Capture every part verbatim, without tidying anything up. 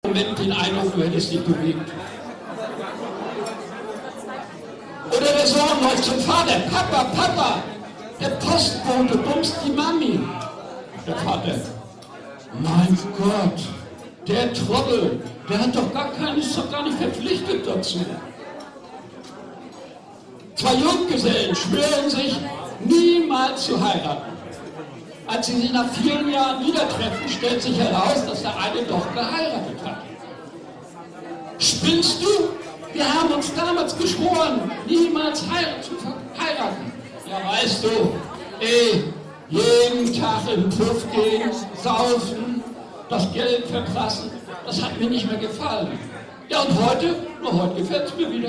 Moment den Eindruck, du hättest dich bewegt. Oder der Sohn läuft zum Vater, Papa, Papa, der Postbote bumst die Mami. Der Vater, mein Gott, der Trottel, der hat doch gar keinen, ist doch gar nicht verpflichtet dazu. Zwei Junggesellen schwören sich, niemals zu heiraten. Als sie sich nach vielen Jahren wieder treffen, stellt sich heraus, dass der eine doch geheiratet hat. Spinnst du? Wir haben uns damals geschworen, niemals zu heiraten. Ja, weißt du, eh, jeden Tag in den Puff gehen, saufen, das Geld verprassen, das hat mir nicht mehr gefallen. Ja, und heute? Na, heute gefällt es mir wieder.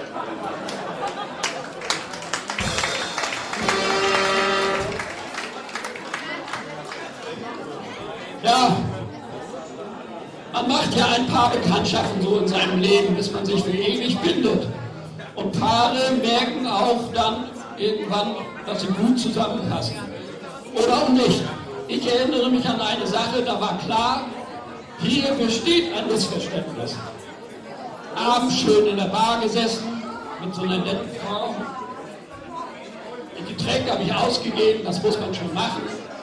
Ja, man macht ja ein paar Bekanntschaften so in seinem Leben, bis man sich für ewig bindet. Und Paare merken auch dann irgendwann, dass sie gut zusammenpassen. Oder auch nicht. Ich erinnere mich an eine Sache, da war klar, hier besteht ein Missverständnis. Abends schön in der Bar gesessen, mit so einer netten Frau. Die Getränke habe ich ausgegeben, das muss man schon machen.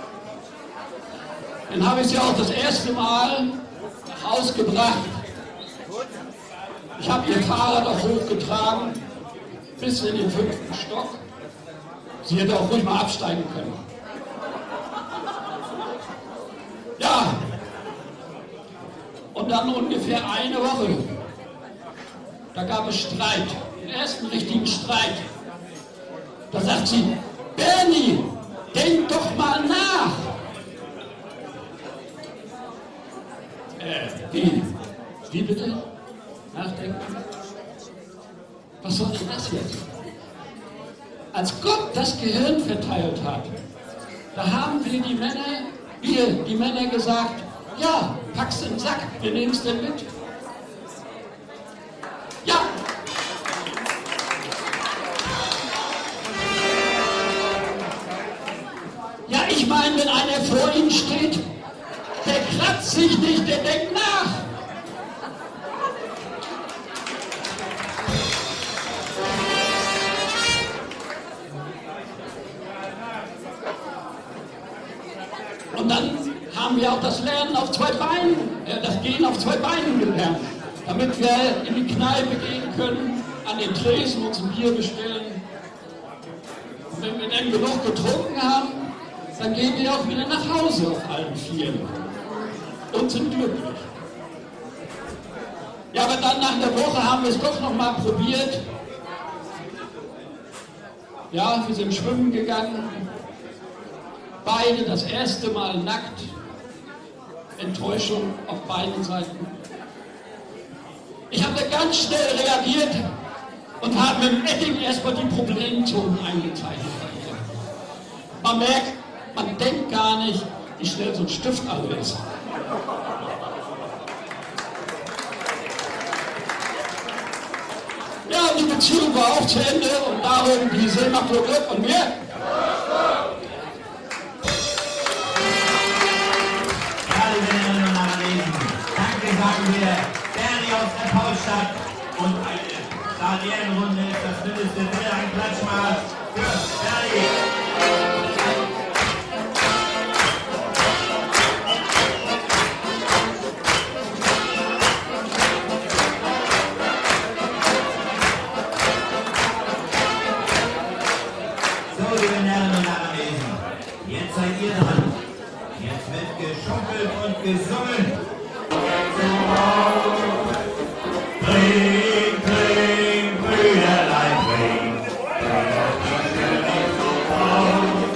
Dann habe ich sie auch das erste Mal nach Hause gebracht. Ich habe ihr Fahrrad auch hochgetragen, bis in den fünften Stock. Sie hätte auch ruhig mal absteigen können. Ja, und dann ungefähr eine Woche, da gab es Streit, den ersten richtigen Streit. Da sagt sie, Bernie, denk doch mal nach. Äh, wie? Wie bitte? Nachdenken? Was soll denn das jetzt? Als Gott das Gehirn verteilt hat, da haben wir die Männer, wir, die Männer gesagt, ja, pack's in den Sack, wir nehmen es denn mit. Ja. Ja, ich meine, wenn einer vor Ihnen steht, der kratzt sich nicht, der denkt nach. Und dann haben wir auch das Lernen auf zwei Beinen, äh, das Gehen auf zwei Beinen gelernt, damit wir in die Kneipe gehen können, an den Tresen uns ein Bier bestellen. Und wenn wir dann genug getrunken haben, dann gehen wir auch wieder nach Hause auf allen Vieren und sind glücklich. Ja, aber dann nach der Woche haben wir es doch noch mal probiert. Ja, wir sind schwimmen gegangen. Beide das erste Mal nackt. Enttäuschung auf beiden Seiten. Ich habe ganz schnell reagiert und habe mit dem Edding erstmal die Problemzonen eingezeichnet. Man merkt, man denkt gar nicht, wie schnell so ein Stift alle ist. Ja, und die Beziehung war auch zu Ende und darum die Seemacht und mir. Sagen wir, Bernie aus der Paulstadt und eine Stadionrunde ist das Mindeste. Bitte ein Klatsch mal für Bernie. So, liebe Herren und Anwesende, jetzt seid ihr dran. Jetzt wird geschunkelt und gesungen. Bring, bring, Brüderlein, bring, bring das König so auf.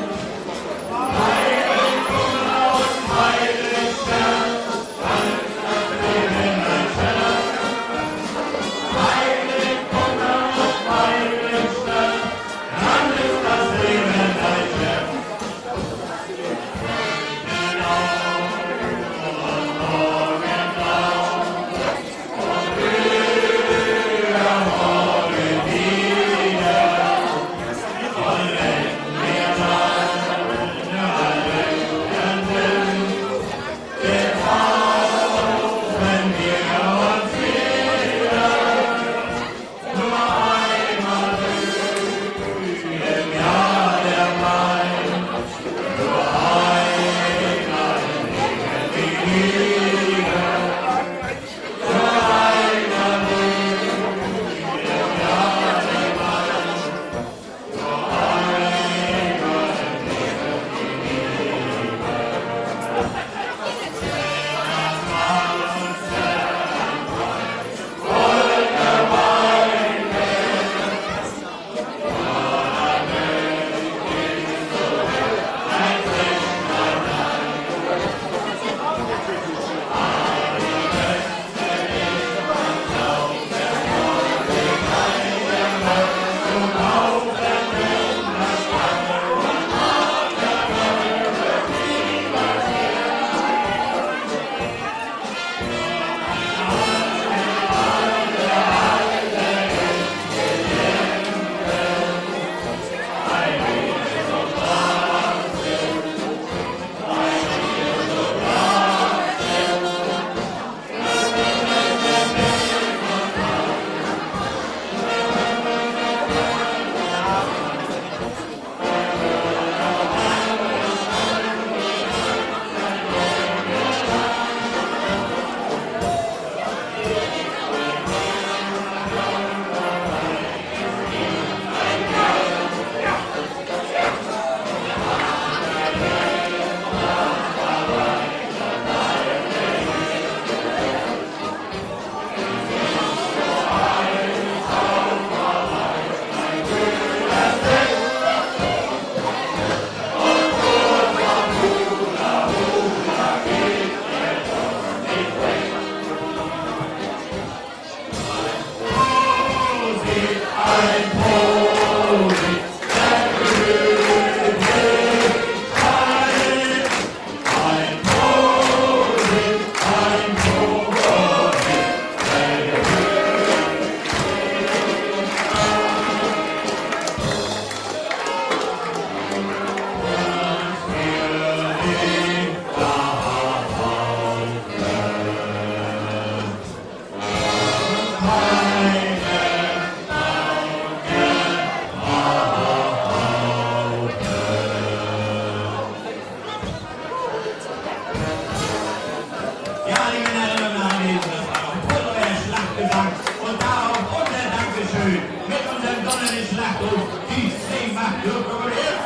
Und darauf unser Dankeschön mit unserem donnernden Schlachtruf, die Seemacht Jürgen.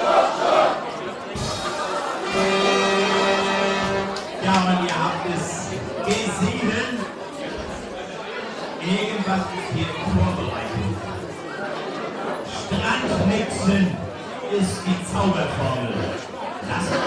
Ja, und ihr habt es gesehen. Irgendwas ist hier vorbereitet. Strandmixen ist die Zauberformel. Lasst